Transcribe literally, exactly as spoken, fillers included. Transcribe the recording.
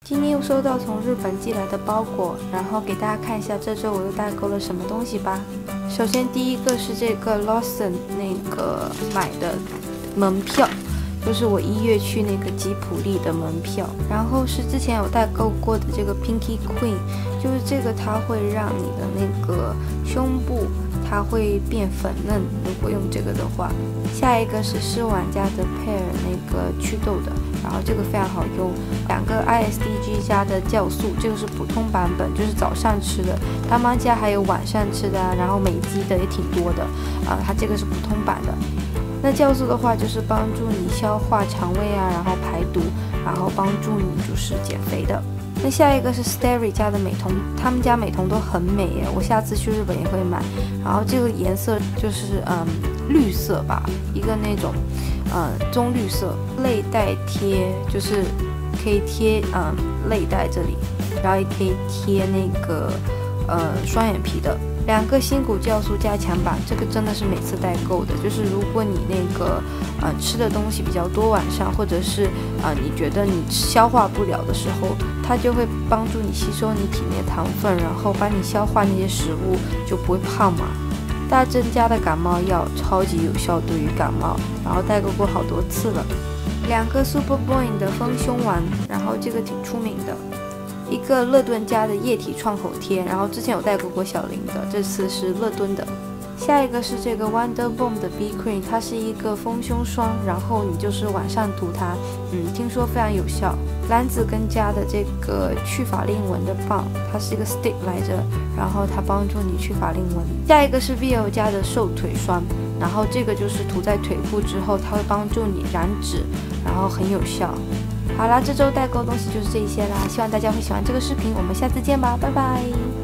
今天又收到从日本寄来的包裹，然后给大家看一下这周我又代购了什么东西吧。首先第一个是这个 Lawson 那个买的门票，就是我一月去那个吉普力的门票。然后是之前有代购过的这个 Pinky Queen， 就是这个它会让你的那个胸部它会变粉嫩，如果用这个的话。下一个是试玩家的 Pear 那个祛痘的，然后这个非常好用。两个 I S D G 家的酵素，这个是普通版本，就是早上吃的。他们家还有晚上吃的啊，然后美肌的也挺多的啊、呃，它这个是普通版的。那酵素的话，就是帮助你消化肠胃啊，然后排毒，然后帮助你就是减肥的。那下一个是 Starry 家的美瞳，他们家美瞳都很美耶，我下次去日本也会买。然后这个颜色就是嗯绿色吧，一个那种嗯棕绿色，泪带贴就是可以贴嗯泪带这里，然后也可以贴那个呃双眼皮的。两个新骨酵素加强版，这个真的是每次代购的。就是如果你那个呃吃的东西比较多，晚上或者是呃你觉得你消化不了的时候，它就会帮助你吸收你体内糖分，然后帮你消化那些食物，就不会胖嘛。大增加的感冒药超级有效对于感冒，然后代购过好多次了。两个 Super Boing 的丰胸丸，然后这个挺出名的。一个乐顿家的液体创口贴，然后之前有代购过小林的，这次是乐顿的。下一个是这个 Wonder Bomb 的 B Cream， 它是一个丰胸霜，然后你就是晚上涂它，嗯，听说非常有效。蓝子根家的这个去法令纹的棒，它是一个 stick 来着，然后它帮助你去法令纹。下一个是 V O 家的瘦腿霜，然后这个就是涂在腿部之后，它会帮助你燃脂，然后很有效。好啦，这周代购东西就是这些啦，希望大家会喜欢这个视频，我们下次见吧，拜拜。